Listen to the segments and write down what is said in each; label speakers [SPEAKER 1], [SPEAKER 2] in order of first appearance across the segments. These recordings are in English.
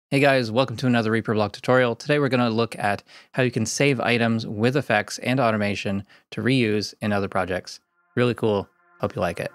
[SPEAKER 1] Hey guys, welcome to another Reaper blog tutorial. Today we're going to look at how you can save items with effects and automation to reuse in other projects. Really cool. Hope you like it.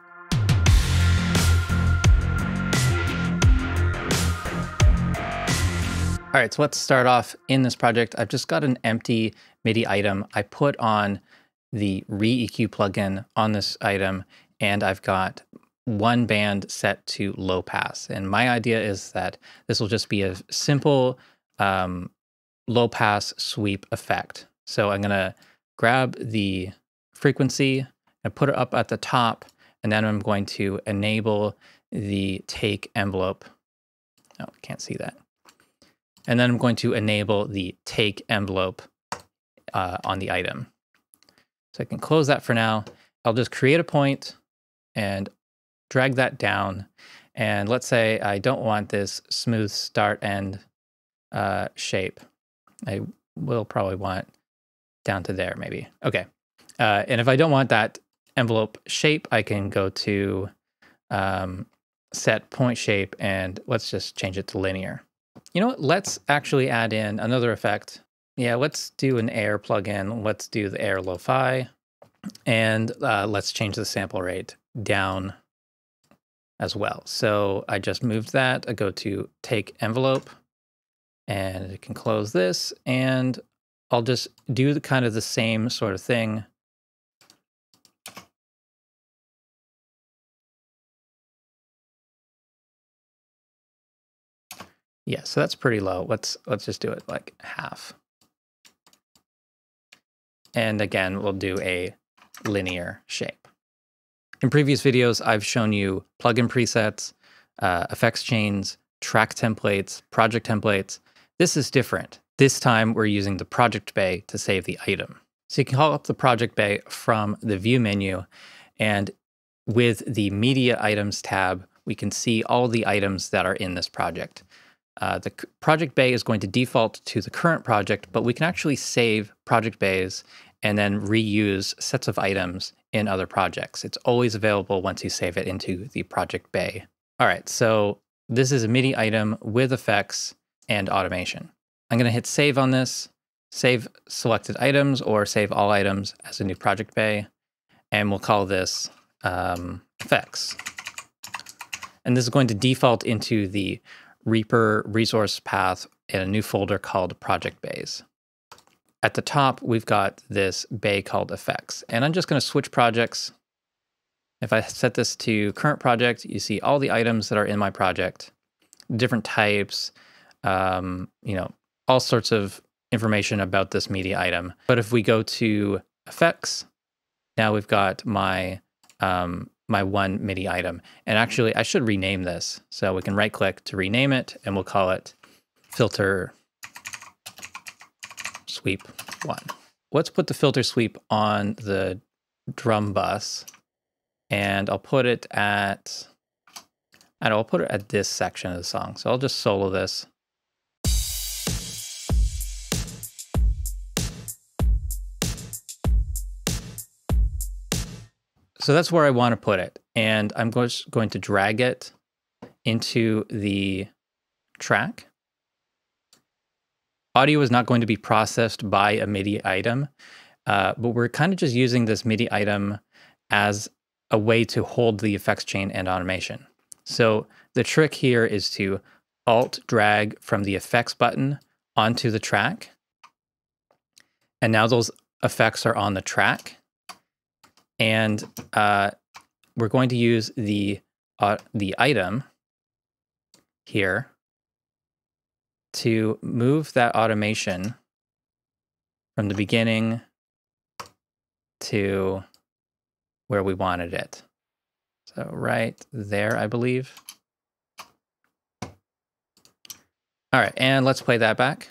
[SPEAKER 1] All right, so let's start off in this project. I've just got an empty MIDI item. I put on the REAPER plugin on this item, and I've got one band set to low pass. And my idea is that this will just be a simple low pass sweep effect. So I'm gonna grab the frequency and put it up at the top, and then I'm going to enable the take envelope. Oh, can't see that. And then I'm going to enable the take envelope on the item. So I can close that for now. I'll just create a point and drag that down. And let's say I don't want this smooth start end shape. I will probably want down to there maybe. Okay. And if I don't want that envelope shape, I can go to set point shape and let's just change it to linear. You know what? Let's actually add in another effect. Yeah, let's do an air plugin. Let's do the air lo-fi. And let's change the sample rate down as well. So I just moved that. I go to take envelope and I can close this. And I'll just do kind of the same sort of thing. Yeah, so that's pretty low. Let's just do it like half. And again, we'll do a linear shape. In previous videos, I've shown you plugin presets, effects chains, track templates, project templates. This is different. This time we're using the project bay to save the item. So you can call up the project bay from the view menu, and with the media items tab, we can see all the items that are in this project. The project bay is going to default to the current project, but we can actually save project bays and then reuse sets of items in other projects. It's always available once you save it into the project bay. All right, so this is a MIDI item with effects and automation. I'm going to hit save on this, save selected items or save all items as a new project bay, and we'll call this effects. And this is going to default into the REAPER resource path in a new folder called project bays. At the top, we've got this bay called effects, and I'm just going to switch projects. If I set this to current project, you see all the items that are in my project, different types, all sorts of information about this media item. But if we go to effects, now we've got my my one MIDI item. And actually, I should rename this. So we can right click to rename it, and we'll call it filter sweep 1. Let's put the filter sweep on the drum bus, and I'll put it at, I'll put it at this section of the song. So I'll just solo this. So that's where I want to put it. And I'm just going to drag it into the track. Audio is not going to be processed by a MIDI item, but we're kind of just using this MIDI item as a way to hold the effects chain and automation. So the trick here is to alt drag from the effects button onto the track. And now those effects are on the track. And we're going to use the item here to move that automation from the beginning to where we wanted it. So right there, I believe. All right, and let's play that back.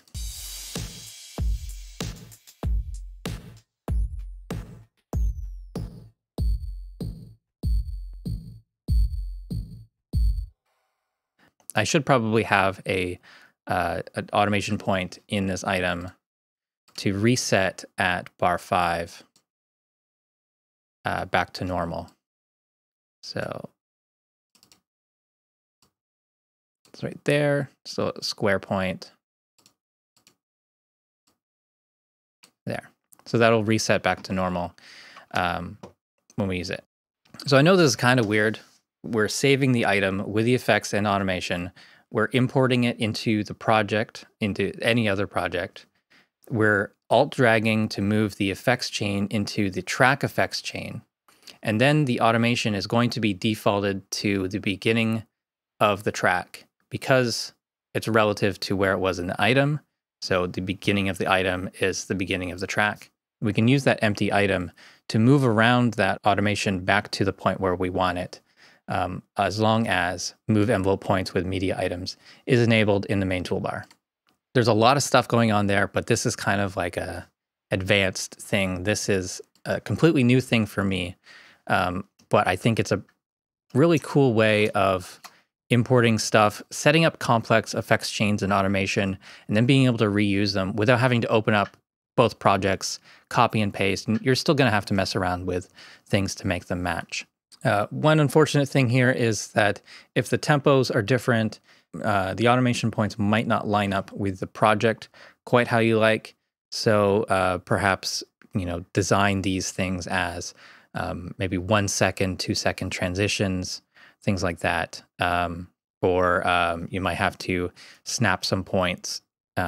[SPEAKER 1] I should probably have an automation point in this item to reset at bar 5 back to normal. So It's right there. So square point. There. So that'll reset back to normal when we use it. So I know this is kind of weird. We're saving the item with the effects and automation. We're importing it into the project, into any other project. We're alt dragging to move the effects chain into the track effects chain. And then the automation is going to be defaulted to the beginning of the track because it's relative to where it was in the item. So the beginning of the item is the beginning of the track. We can use that empty item to move around that automation back to the point where we want it, as long as move envelope points with media items is enabled in the main toolbar. There's a lot of stuff going on there, but this is kind of like a advanced thing. This is a completely new thing for me, but I think it's a really cool way of importing stuff, setting up complex effects chains and automation, and then being able to reuse them without having to open up both projects, copy and paste. And you're still going to have to mess around with things to make them match. One unfortunate thing here is that if the tempos are different, the automation points might not line up with the project quite how you like. So perhaps, design these things as maybe 1 second, 2 second transitions, things like that. Or you might have to snap some points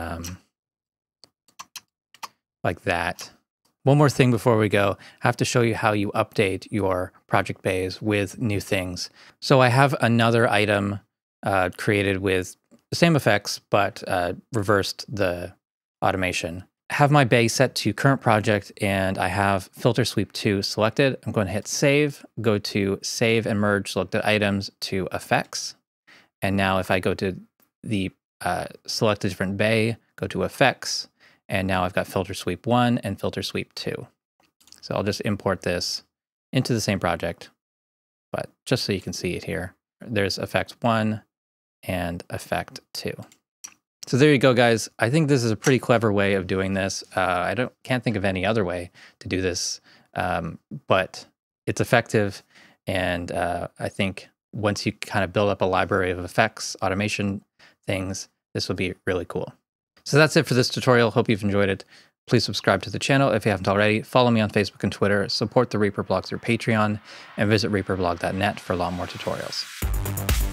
[SPEAKER 1] like that. One more thing before we go, I have to show you how you update your project bays with new things. So I have another item created with the same effects, but reversed the automation. I have my bay set to current project and I have filter sweep 2 selected. I'm going to hit save, go to save and merge selected items to effects. And now if I go to the select a different bay, go to effects, and now I've got filter sweep 1 and filter sweep 2. So I'll just import this into the same project, but just so you can see it here, there's effect 1 and effect 2. So there you go, guys. I think this is a pretty clever way of doing this. I can't think of any other way to do this, but it's effective. And I think once you kind of build up a library of effects, automation things, this will be really cool. So that's it for this tutorial. Hope you've enjoyed it. Please subscribe to the channel if you haven't already. Follow me on Facebook and Twitter. Support the Reaper blog through Patreon, and visit reaperblog.net for a lot more tutorials.